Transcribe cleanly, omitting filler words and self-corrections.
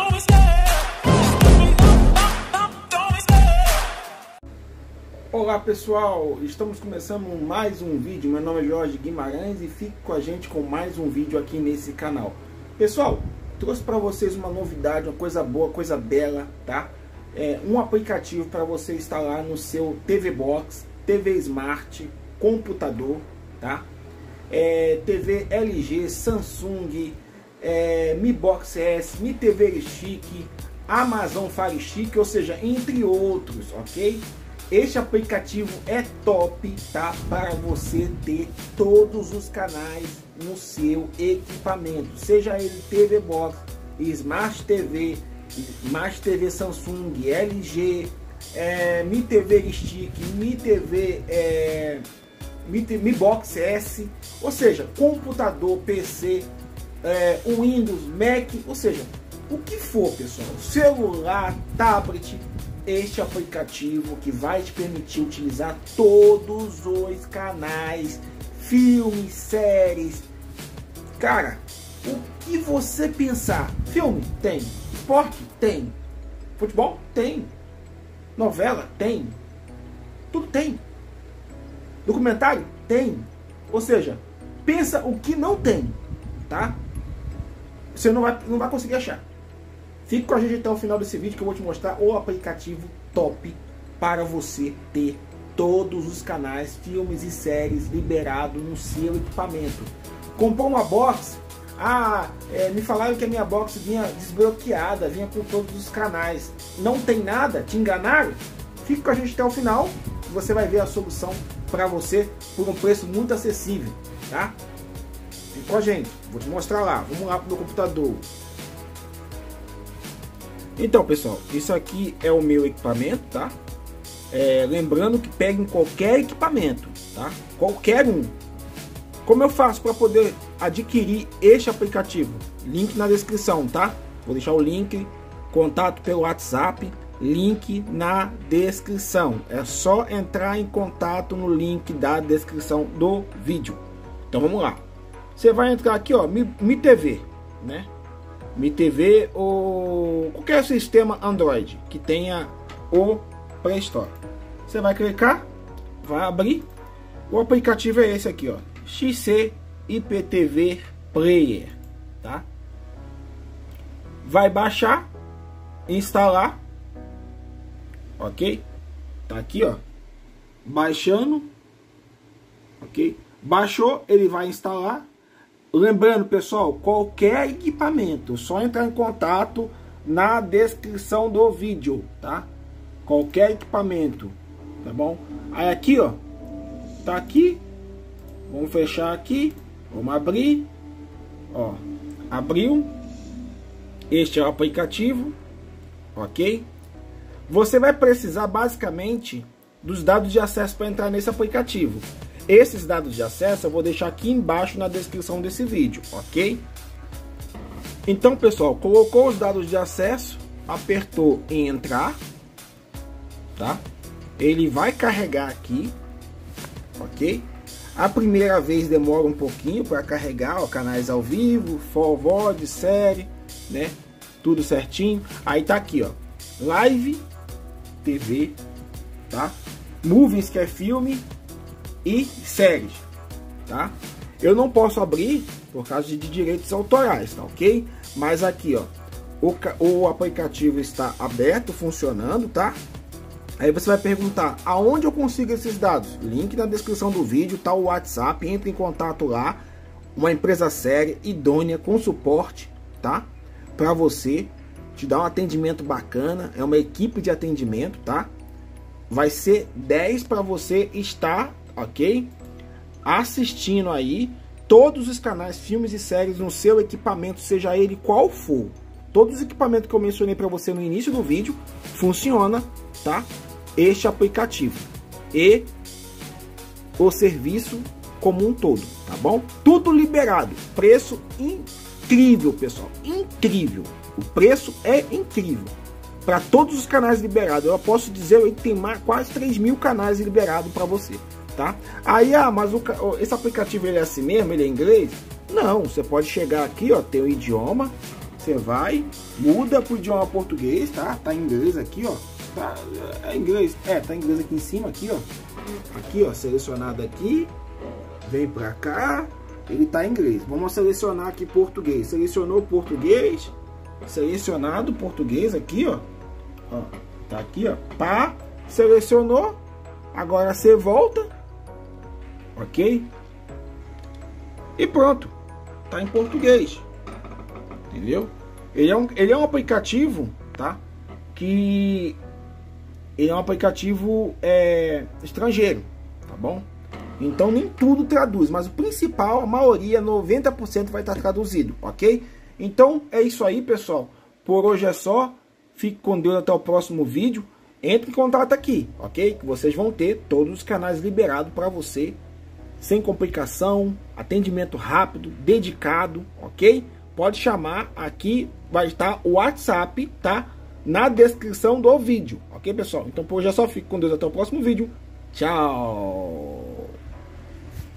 Olá pessoal, estamos começando mais um vídeo. Meu nome é Jorge Guimarães e fique com a gente com mais um vídeo aqui nesse canal. Pessoal, trouxe para vocês uma novidade, uma coisa boa, coisa bela, tá? Um aplicativo para você instalar no seu TV Box, TV Smart, computador, tá? TV LG, Samsung, Mi Box S, Mi TV Stick, Amazon Fire Stick, ou seja, entre outros, ok? Este aplicativo é top, tá? Para você ter todos os canais no seu equipamento, seja ele TV Box, Smart TV Samsung, LG, Mi TV Stick, Mi Box S, ou seja, computador, PC, Windows, Mac, ou seja, o que for, pessoal, celular, tablet. Este aplicativo que vai te permitir utilizar todos os canais, filmes, séries. Cara, o que você pensar? Filme? Tem. Esporte? Tem. Futebol? Tem. Novela? Tem. Tudo tem. Documentário? Tem. Ou seja, pensa o que não tem, tá? Você não vai conseguir achar. Fique com a gente até o final desse vídeo que eu vou te mostrar o aplicativo top para você ter todos os canais, filmes e séries liberados no seu equipamento. Comprou uma box? Me falaram que a minha box vinha desbloqueada, vinha com todos os canais. Não tem nada? Te enganaram? Fique com a gente até o final e você vai ver a solução para você por um preço muito acessível, tá? Fique com a gente, vou te mostrar lá. Vamos lá pro meu computador. Então, pessoal, isso aqui é o meu equipamento, tá? Lembrando que pega em qualquer equipamento, tá? Qualquer um. Como eu faço para poder adquirir este aplicativo? Link na descrição, tá? Vou deixar o link, contato pelo WhatsApp, link na descrição. É só entrar em contato no link da descrição do vídeo. Então vamos lá. Você vai entrar aqui, ó, Mi TV, né? Mi TV ou qualquer sistema Android que tenha o Play Store. Você vai clicar, vai abrir. O aplicativo é esse aqui, ó, XC IPTV Player, tá? Vai baixar, instalar, ok? Tá aqui, ó, baixando, ok? Baixou, ele vai instalar. Lembrando, pessoal, qualquer equipamento, só entrar em contato na descrição do vídeo, tá? Qualquer equipamento, tá bom? Aí aqui, ó, tá aqui. Vamos fechar aqui, vamos abrir, ó, abriu. Este é o aplicativo, ok? Você vai precisar basicamente dos dados de acesso para entrar nesse aplicativo. Esses dados de acesso eu vou deixar aqui embaixo na descrição desse vídeo, ok? Então, pessoal, colocou os dados de acesso, apertou em entrar, tá? Ele vai carregar aqui, ok? A primeira vez demora um pouquinho para carregar, ó, canais ao vivo, forward, série, né? Tudo certinho. Aí tá aqui, ó, Live TV, tá? Movies, que é filme, e séries, tá? Eu não posso abrir por causa de direitos autorais, tá ok? Mas aqui, ó, o aplicativo está aberto, funcionando, tá? Aí você vai perguntar, aonde eu consigo esses dados? Link na descrição do vídeo, tá o WhatsApp, entre em contato lá. Uma empresa séria, idônea, com suporte, tá? Para você, te dar um atendimento bacana, é uma equipe de atendimento, tá? Vai ser 10 para você estar, ok? Assistindo aí todos os canais, filmes e séries no seu equipamento, seja ele qual for. Todos os equipamentos que eu mencionei para você no início do vídeo funciona, tá? Este aplicativo e o serviço como um todo, tá bom? Tudo liberado, preço incrível, pessoal, incrível. O preço é incrível para todos os canais liberados. Eu posso dizer que tem quase 3.000 canais liberados para você, tá? Aí, mas esse aplicativo ele é assim mesmo, ele é em inglês? Não, você pode chegar aqui, ó, tem o idioma, Você vai, muda pro idioma português, tá? Tá em inglês aqui, ó. Tá, é inglês, tá em inglês aqui em cima, aqui, ó. Aqui, ó, selecionado aqui. Vem pra cá, ele tá em inglês. Vamos selecionar aqui português. Selecionou português, selecionado português aqui, ó. Ó, tá aqui, ó. Pá, selecionou. Agora você volta, ok? E pronto, tá em português, entendeu? Ele é um aplicativo, tá? Que ele é um aplicativo estrangeiro, tá bom? Então nem tudo traduz, mas o principal, a maioria, 90% vai estar traduzido, ok? Então é isso aí, pessoal. Por hoje é só. Fique com Deus, até o próximo vídeo. Entre em contato aqui, ok? Que vocês vão ter todos os canais liberados para você, sem complicação, atendimento rápido, dedicado, ok? Pode chamar, aqui vai estar o WhatsApp, tá? Na descrição do vídeo, ok, pessoal? Então por hoje é só, fique com Deus, até o próximo vídeo. Tchau!